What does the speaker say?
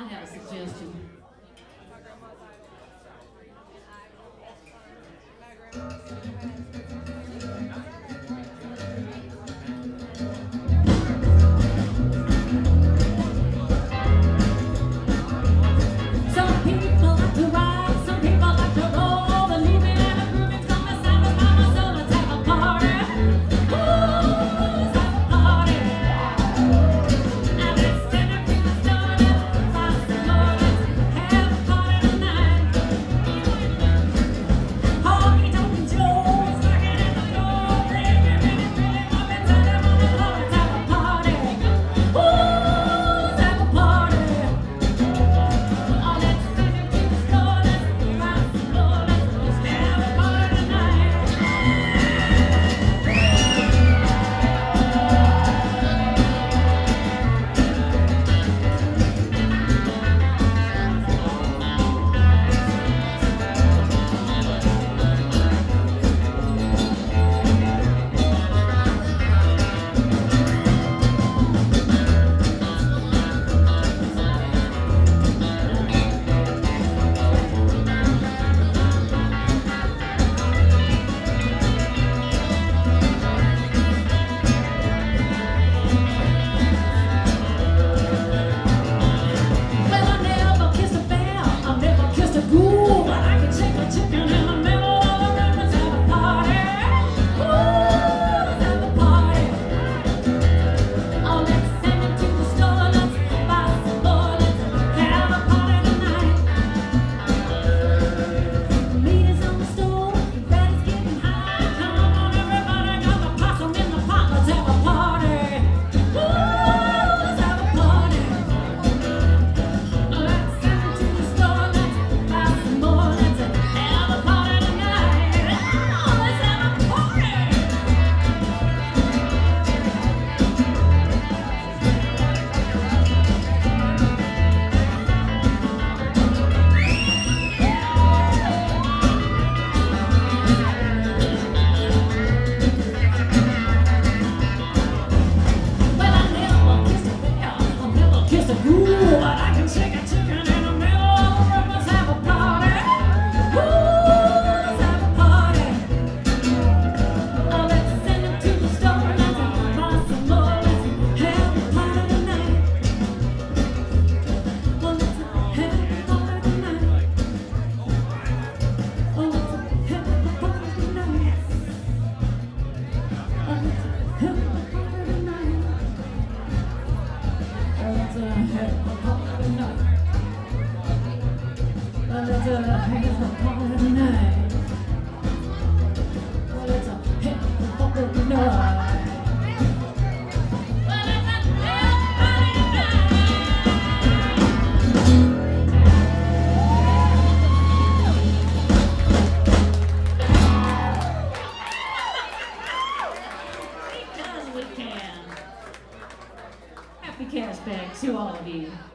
might have a suggestion. Some people like to ride, some people like to roll. Believe me, and a groove is gonna satisfy my soul. Let's have a party. Ooh, let's have a party. And let's send it to the sun and fast forward. Let's have a party tonight. Honky Tonk Joe's knocking at the door. Really up and turn them on the floor. Let's have a party. Ooh, let's have a party. Oh, let's send it to the store. Let's fast forward. Let's have a party tonight. Well, I never kissed a bear, I never kissed a ghoul, but I can shake a chicken in the middle of the room. Let's have a party. Ooh, let's have a party. Oh, let's send it to the store. Let's buy some more. Let's have a party tonight. The meat is on the stove, the bread is getting high. Come on, everybody, got the possum in the pot. Let's have a party. Ooh, let's have a party. Let's send it to the store. Let's buy some more. Let's have a party tonight. Oh, let's have a party. Well, I never kissed a bear, I never kissed a ghoul, but I can shake a chicken in the middle of the room. Let's have a party. Ooh, let's have a party. Oh, let's send it to the store. Let's buy some more. Let's have a party tonight. Oh, let's have a party tonight. Oh, let's have a party tonight. Oh, let's have a party tonight. Oh, let's have a party tonight. Oh, let's have a party tonight. Oh, let's have a party tonight. Because we can. Happy cash bag to all of you.